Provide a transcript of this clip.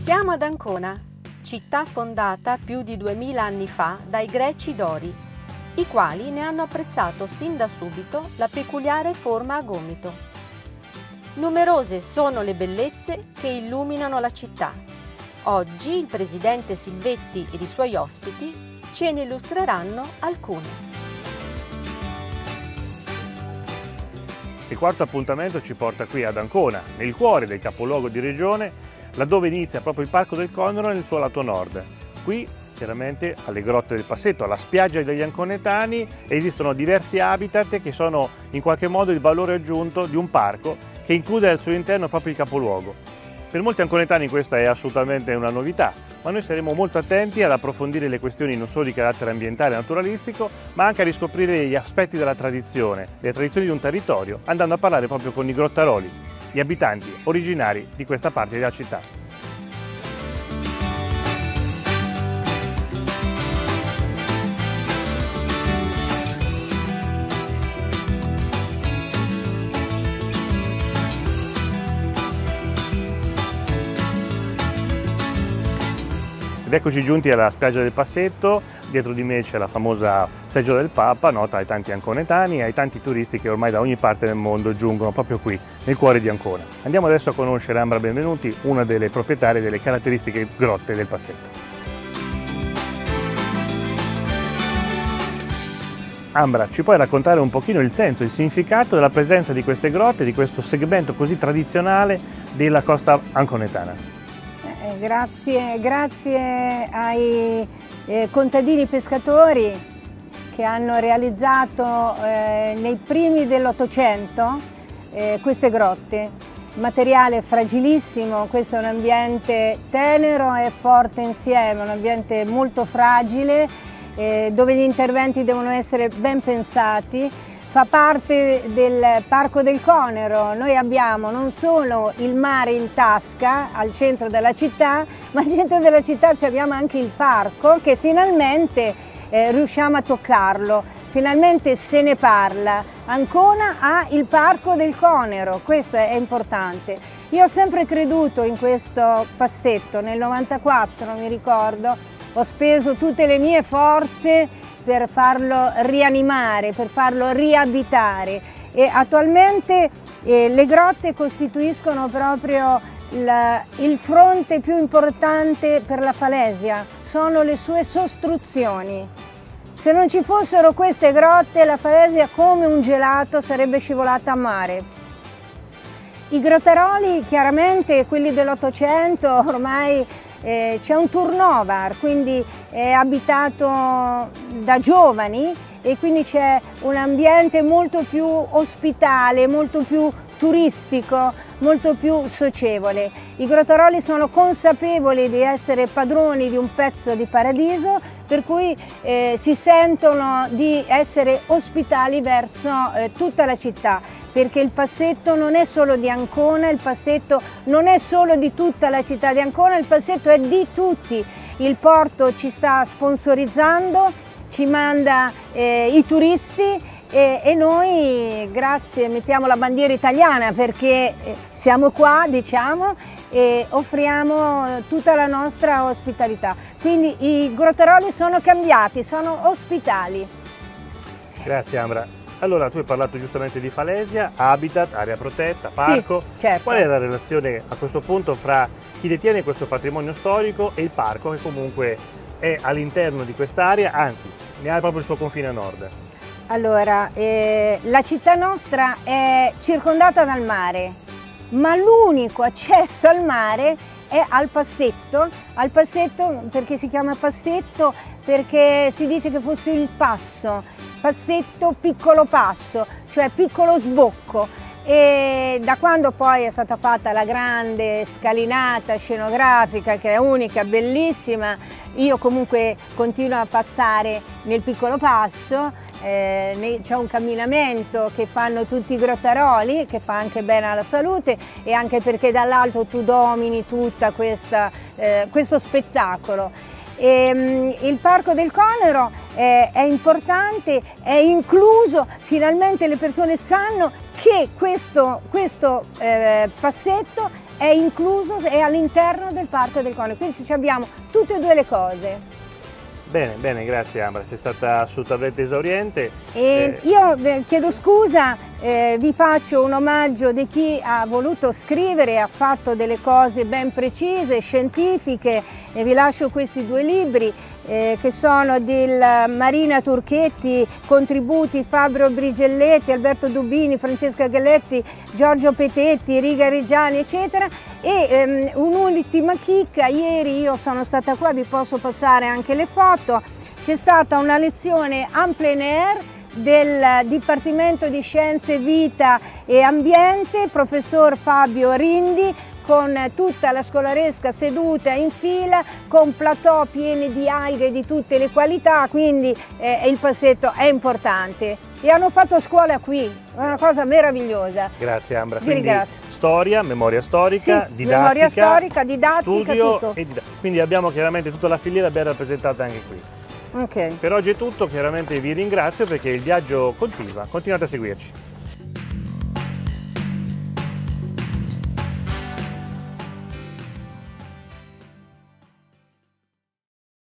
Siamo ad Ancona, città fondata più di 2000 anni fa dai Greci Dori, i quali ne hanno apprezzato sin da subito la peculiare forma a gomito. Numerose sono le bellezze che illuminano la città. Oggi il presidente Silvetti ed i suoi ospiti ce ne illustreranno alcune. Il quarto appuntamento ci porta qui ad Ancona, nel cuore del capoluogo di regione, laddove inizia proprio il Parco del Conero nel suo lato nord. Qui, chiaramente, alle grotte del Passetto, alla spiaggia degli anconetani, esistono diversi habitat che sono in qualche modo il valore aggiunto di un parco che include al suo interno proprio il capoluogo. Per molti anconetani questa è assolutamente una novità, ma noi saremo molto attenti ad approfondire le questioni non solo di carattere ambientale e naturalistico, ma anche a riscoprire gli aspetti della tradizione, le tradizioni di un territorio, andando a parlare proprio con i grottaroli, gli abitanti originari di questa parte della città. Ed eccoci giunti alla spiaggia del Passetto, dietro di me c'è la famosa seggiola del Papa, nota ai tanti anconetani e ai tanti turisti che ormai da ogni parte del mondo giungono proprio qui, nel cuore di Ancona. Andiamo adesso a conoscere Ambra Benvenuti, una delle proprietarie delle caratteristiche grotte del Passetto. Ambra, ci puoi raccontare un pochino il senso, il significato della presenza di queste grotte, di questo segmento così tradizionale della costa anconetana? Grazie ai contadini pescatori che hanno realizzato nei primi dell'Ottocento queste grotte. Materiale fragilissimo, questo è un ambiente tenero e forte insieme, un ambiente molto fragile dove gli interventi devono essere ben pensati. Fa parte del Parco del Conero, noi abbiamo non solo il mare in tasca al centro della città, ma al centro della città abbiamo anche il parco che finalmente riusciamo a toccarlo, finalmente se ne parla. Ancona ha il Parco del Conero, questo è importante. Io ho sempre creduto in questo Passetto, nel 94 mi ricordo, ho speso tutte le mie forze per farlo rianimare, per farlo riabitare e attualmente le grotte costituiscono proprio il fronte più importante per la Falesia, sono le sue sostruzioni. Se non ci fossero queste grotte la Falesia come un gelato sarebbe scivolata a mare. I grottaroli chiaramente, quelli dell'Ottocento, ormai c'è un turnover, quindi è abitato da giovani e quindi c'è un ambiente molto più ospitale, molto più turistico, molto più socievole. I grottaroli sono consapevoli di essere padroni di un pezzo di paradiso, per cui si sentono di essere ospitali verso tutta la città, perché il Passetto non è solo di Ancona, il Passetto non è solo di tutta la città di Ancona, il Passetto è di tutti. Il porto ci sta sponsorizzando, ci manda i turisti e noi, grazie, mettiamo la bandiera italiana perché siamo qua, diciamo, e offriamo tutta la nostra ospitalità. Quindi i grottaroli sono cambiati, sono ospitali. Grazie Ambra. Allora, tu hai parlato giustamente di Falesia, habitat, area protetta, parco. Sì, certo. Qual è la relazione a questo punto fra chi detiene questo patrimonio storico e il parco che comunque è all'interno di quest'area, anzi, ne ha proprio il suo confine a nord? Allora, la città nostra è circondata dal mare, ma l'unico accesso al mare è al Passetto perché si chiama Passetto perché si dice che fosse il passo, Passetto piccolo passo, cioè piccolo sbocco. E da quando poi è stata fatta la grande scalinata scenografica che è unica, bellissima, io comunque continuo a passare nel piccolo passo. C'è un camminamento che fanno tutti i grottaroli, che fa anche bene alla salute e anche perché dall'alto tu domini tutta questo spettacolo. Il Parco del Conero è importante, è incluso, finalmente le persone sanno che questo passetto è incluso, è all'interno del Parco del Condor, quindi abbiamo tutte e due le cose. Bene, bene, grazie Ambra, sei stata assolutamente esauriente. Io chiedo scusa, vi faccio un omaggio di chi ha voluto scrivere, ha fatto delle cose ben precise, scientifiche, e vi lascio questi due libri che sono del Marina Turchetti, contributi Fabio Brigelletti, Alberto Dubini, Francesca Galletti, Giorgio Petetti, Riga Reggiani, eccetera. E un'ultima chicca: ieri io sono stata qua, vi posso passare anche le foto, c'è stata una lezione en plein air del Dipartimento di Scienze Vita e Ambiente, professor Fabio Rindi, con tutta la scolaresca seduta in fila, con plateau pieni di aire di tutte le qualità, quindi il passetto è importante. E hanno fatto scuola qui, è una cosa meravigliosa. Grazie Ambra. Vi quindi ringrazio. storia, memoria storica, Sì, didattica, memoria storica, didattica, studio tutto. quindi abbiamo chiaramente tutta la filiera ben rappresentata anche qui. Okay. Per oggi è tutto, chiaramente vi ringrazio perché il viaggio continua, continuate a seguirci.